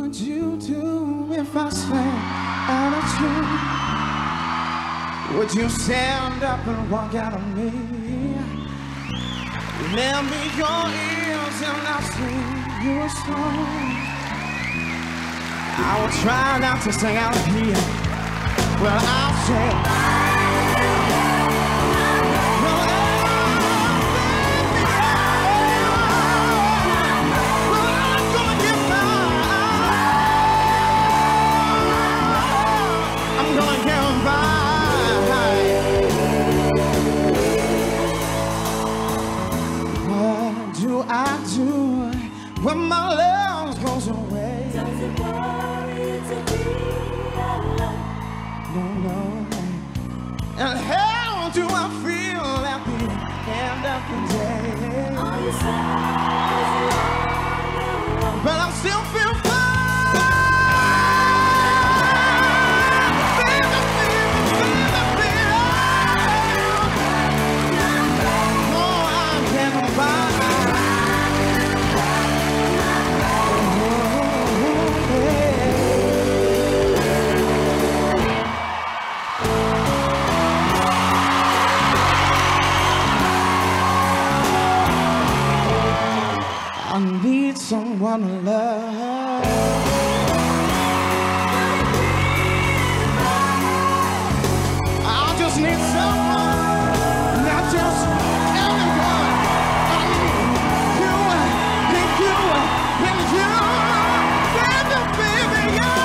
would you do if I sang out of tune? Would you stand up and walk out of me? Lend me your ears and I'll sing you a song. I will try not to sing out of key. Well, I'll say when my love goes away. Does it worry you to be alone? No, no. And how do I feel at the end of the day? Are you sad? But I still feel fine. Baby, baby, baby, baby. No, I can't buy. I need someone to love. I just need someone, not just anyone. I need you, need you, need you, baby, baby, yeah.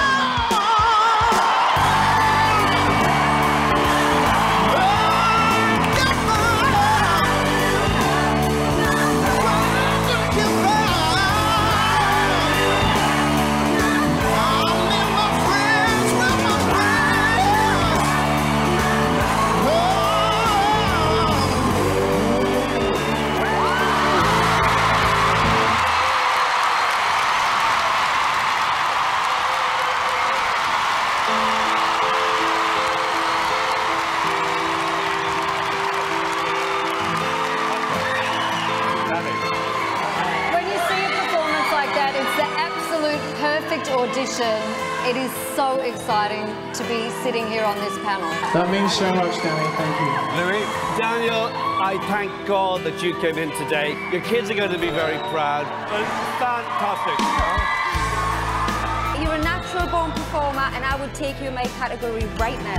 Audition. It is so exciting to be sitting here on this panel. That means so much, Danny. Thank you. Louis, Daniel, I thank God that you came in today. Your kids are going to be very proud. Fantastic. You're a natural-born performer, and I would take you in my category right now.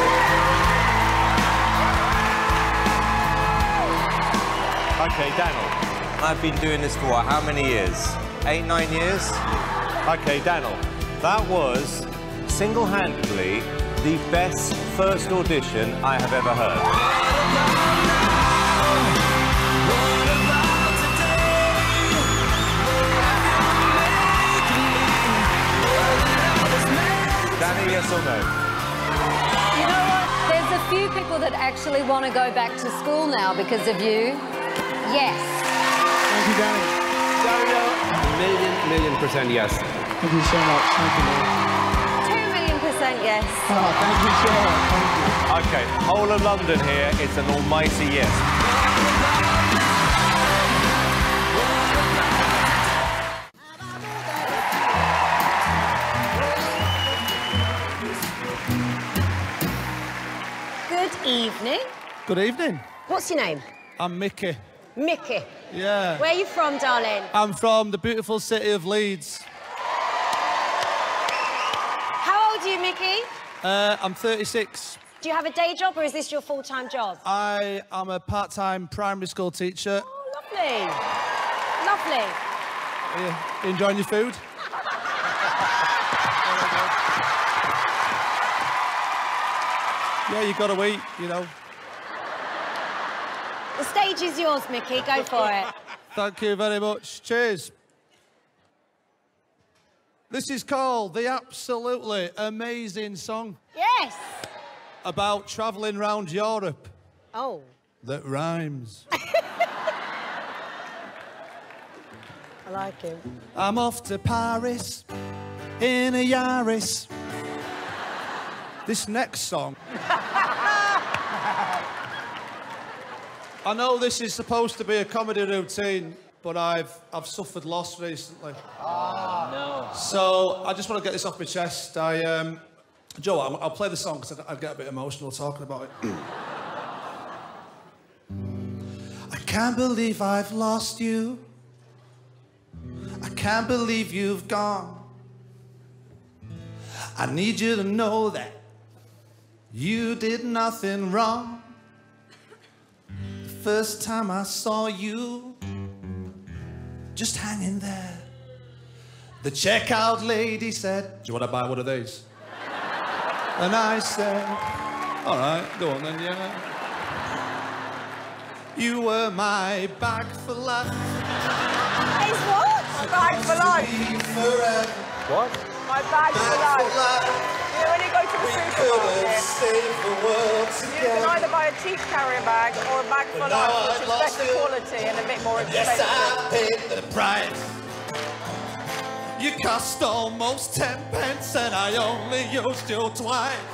OK, Daniel. I've been doing this for what, how many years? 8, 9 years? OK, Daniel, that was single-handedly the best first audition I have ever heard. Danny, yes or no? You know what? There's a few people that actually want to go back to school now because of you. Yes. Thank you, Danny. Daniel, million% yes. Thank you so much. Thank you, man. 2,000,000% yes. Oh, thank you so much. Thank you. OK, whole of London here, it's an almighty yes. Good evening. Good evening. What's your name? I'm Mickey. Mickey. Yeah. Where are you from, darling? I'm from the beautiful city of Leeds. How old are you, Mickey? I'm 36. Do you have a day job or is this your full-time job? I am a part-time primary school teacher. Oh, lovely. Lovely. You enjoying your food? Yeah, you got to eat, you know. The stage is yours, Mickey. Go for it. Thank you very much. Cheers. This is called the absolutely amazing song Yes. about travelling round Europe Oh. that rhymes. I like him. I'm off to Paris in a Yaris. This next song. I know this is supposed to be a comedy routine, but I've suffered loss recently. Oh, no. So I just want to get this off my chest. Joe, I'll play the song because I get a bit emotional talking about it. I can't believe I've lost you. I can't believe you've gone. I need you to know that you did nothing wrong. The first time I saw you, just hanging there, the checkout lady said, "Do you want to buy one of these?" And I said, "All right, go on then, yeah." You were my bag for life. Is what? My bag for life. Forever. What? My bag for life. You know, when you go to the supermarket, Save the world you can either buy a cheap carrier bag or a bag for life, which is better quality and a bit more expensive. Yes, I paid the price. You cost almost 10 pence and I only used you twice.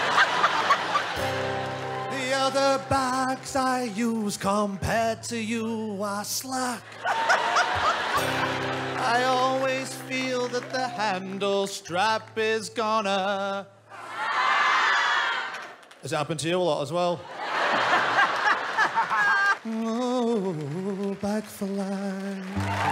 The other bags I use compared to you are slack. I always feel that the handle strap is gonna... Has it happened to you a lot as well? Oh, bag for life.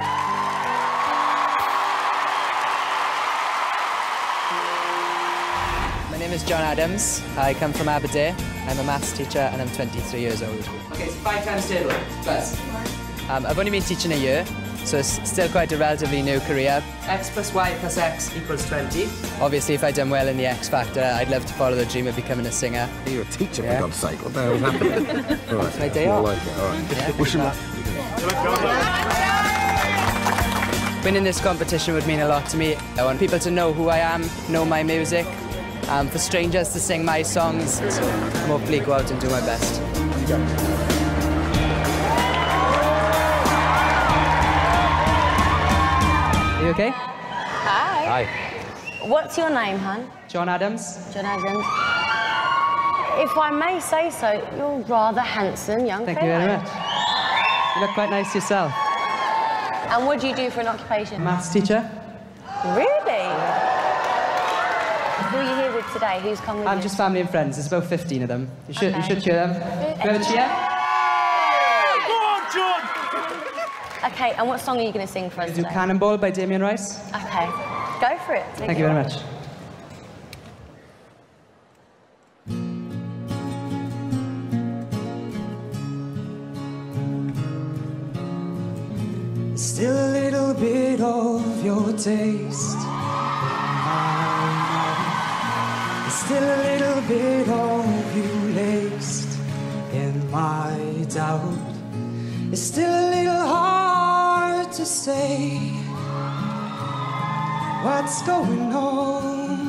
My name is John Adams. I come from Aberdeen. I'm a maths teacher and I'm 23 years old. Okay, so 5 times table, plus. I've only been teaching a year, so it's still quite a relatively new career. X plus Y plus X equals 20. Obviously, if I'd done well in the X Factor, I'd love to follow the dream of becoming a singer. You're a teacher, for God's sake. What the hell is happening? All right. It's my day off. I like it, all right. Yeah, Wish him luck. Winning this competition would mean a lot to me. I want people to know who I am, know my music, for strangers to sing my songs, and hopefully go out and do my best. Are you okay? Hi. Hi. What's your name, hon? John Adams. John Adams. If I may say so, you're rather handsome young Thank fellow. you very much. You look quite nice yourself. And what do you do for an occupation? Maths teacher. Really? Who are you here with today? Who's come with you? I'm just family and friends. There's about 15 of them. You should cheer them. Do you have a cheer? Go on, John! Okay, and what song are you going to sing for us Do today? Cannonball by Damien Rice. Okay, go for it. Thank you very much. Still a little bit of your taste. Still a little bit of you laced in my doubt. It's still a little hard to say what's going on.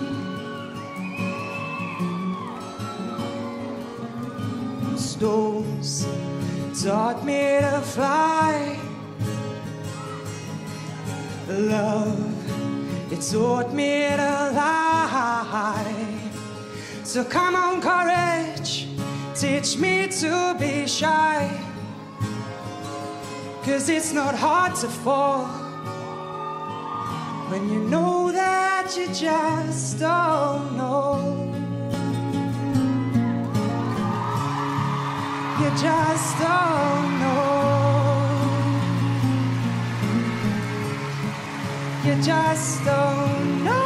Stones taught me to fly. Love, it taught me to lie. So come on, courage, teach me to be shy. 'Cause it's not hard to fall when you know that you just don't know. You just don't know. You just don't know.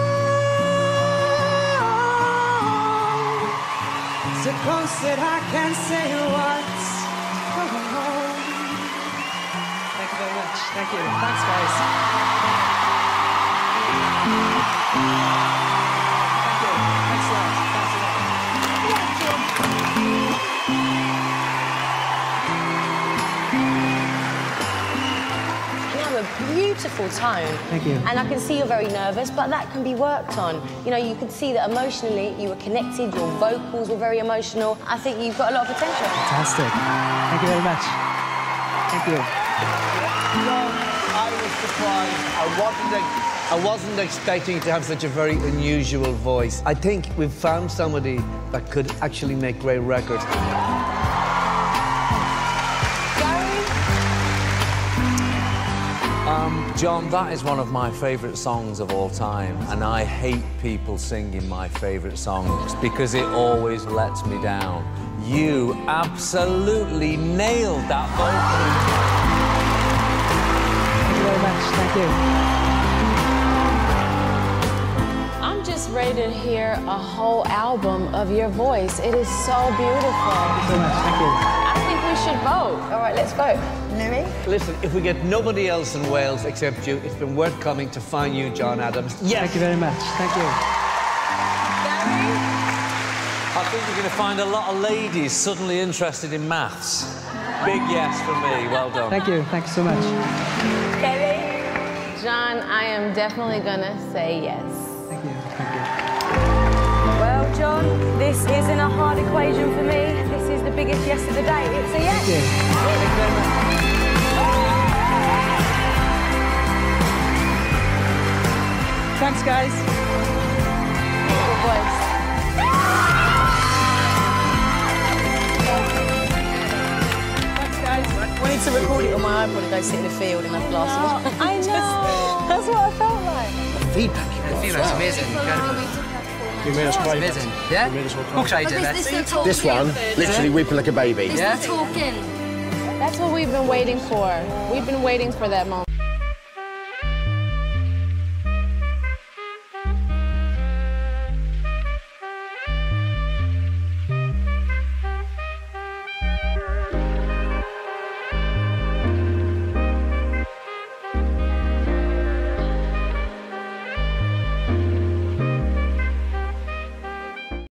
So close that I can't say what's going on. Thank you very much. Thank you. Thanks, guys. Thank you. Thanks a lot. Thanks a lot. You have a beautiful tone. Thank you. And I can see you're very nervous, but that can be worked on. You know, you can see that emotionally you were connected, your vocals were very emotional. I think you've got a lot of potential. Fantastic. Thank you very much. Thank you. I was surprised. I wasn't expecting to have such a very unusual voice. I think we've found somebody that could actually make great records. John, that is one of my favourite songs of all time, and I hate people singing my favourite songs because it always lets me down. You absolutely nailed that vocal. Thank you very much. Thank you. I'm just ready to hear a whole album of your voice. It is so beautiful. Thank you so much. Thank you. I think we should vote. All right, let's vote. Louis? Listen, if we get nobody else in Wales except you, it's been worth coming to find you, John Adams. Yes! Thank you very much. Thank you. Gary? I think you're going to find a lot of ladies suddenly interested in maths. Big yes from me. Well done. Thank you. Thank you so much. Kelly? John, I am definitely going to say yes. Thank you. Thank you. Well, John, this isn't a hard equation for me. This is the biggest yes of the day. It's a yes. Thank you. Thank you very much. Thanks, guys. Good voice. Thanks, guys. I need to record it on my iPod and go sit in a field and have glasses on. I know. That's what I felt like. The feedback you got. Feedback's amazing. Incredible. You made us cry. Amazing. Yeah? What should I do? This one, literally weeping like a baby. This is talking. That's what we've been waiting for. We've been waiting for that moment.